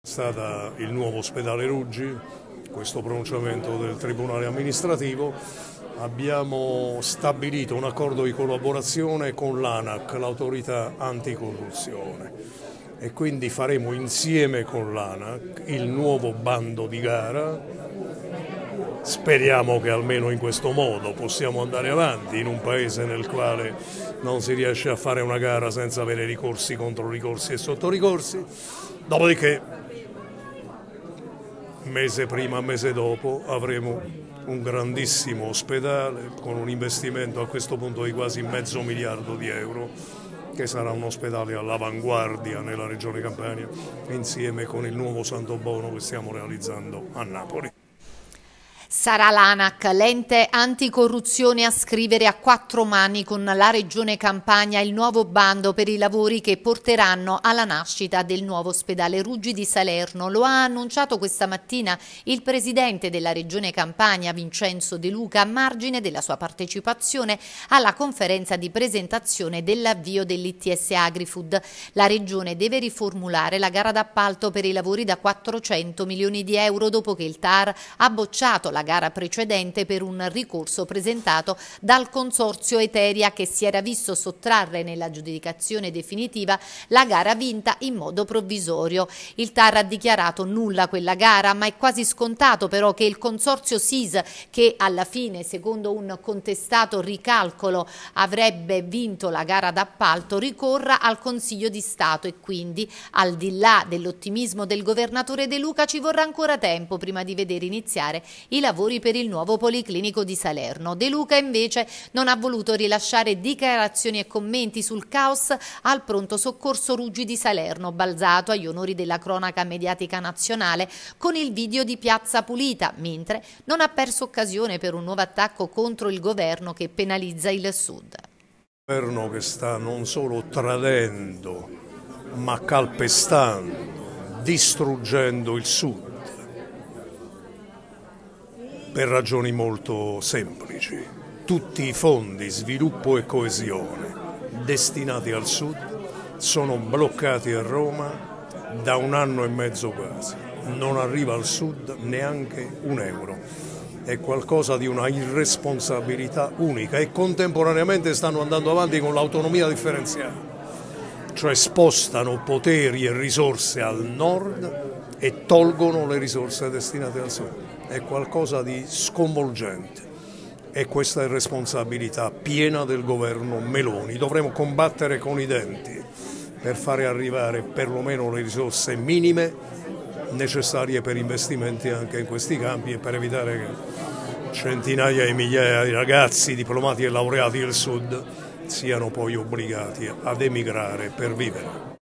È stato il nuovo ospedale Ruggi, questo pronunciamento del Tribunale amministrativo. Abbiamo stabilito un accordo di collaborazione con l'ANAC, l'autorità anticorruzione, e quindi faremo insieme con l'ANAC il nuovo bando di gara. Speriamo che almeno in questo modo possiamo andare avanti in un paese nel quale non si riesce a fare una gara senza avere ricorsi, controricorsi e sottoricorsi. Dopodiché, mese prima, mese dopo, avremo un grandissimo ospedale con un investimento a questo punto di quasi €500 milioni, che sarà un ospedale all'avanguardia nella regione Campania, insieme con il nuovo Santo Bono che stiamo realizzando a Napoli. Sarà l'ANAC, l'ente anticorruzione, a scrivere a quattro mani con la Regione Campania il nuovo bando per i lavori che porteranno alla nascita del nuovo ospedale Ruggi di Salerno. Lo ha annunciato questa mattina il presidente della Regione Campania, Vincenzo De Luca, a margine della sua partecipazione alla conferenza di presentazione dell'avvio dell'ITS Agrifood. La Regione deve riformulare la gara d'appalto per i lavori da €400 milioni dopo che il TAR ha bocciato la gara precedente per un ricorso presentato dal consorzio Eteria, che si era visto sottrarre nella aggiudicazione definitiva la gara vinta in modo provvisorio. Il TAR ha dichiarato nulla quella gara, ma è quasi scontato però che il consorzio SIS, che alla fine, secondo un contestato ricalcolo, avrebbe vinto la gara d'appalto, ricorra al Consiglio di Stato, e quindi, al di là dell'ottimismo del governatore De Luca, ci vorrà ancora tempo prima di vedere iniziare i lavori per il nuovo Policlinico di Salerno. De Luca invece non ha voluto rilasciare dichiarazioni e commenti sul caos al pronto soccorso Ruggi di Salerno, balzato agli onori della cronaca mediatica nazionale con il video di Piazza Pulita, mentre non ha perso occasione per un nuovo attacco contro il governo che penalizza il Sud. Un governo che sta non solo tradendo, ma calpestando, distruggendo il Sud, per ragioni molto semplici. Tutti i fondi sviluppo e coesione destinati al Sud sono bloccati a Roma da 1 anno e mezzo quasi. Non arriva al Sud neanche €1. È qualcosa di una irresponsabilità unica, e contemporaneamente stanno andando avanti con l'autonomia differenziata, cioè spostano poteri e risorse al nord e tolgono le risorse destinate al Sud. È qualcosa di sconvolgente, e questa è responsabilità piena del governo Meloni. Dovremo combattere con i denti per fare arrivare perlomeno le risorse minime necessarie per investimenti anche in questi campi, e per evitare che centinaia di migliaia di ragazzi diplomati e laureati del Sud siano poi obbligati ad emigrare per vivere.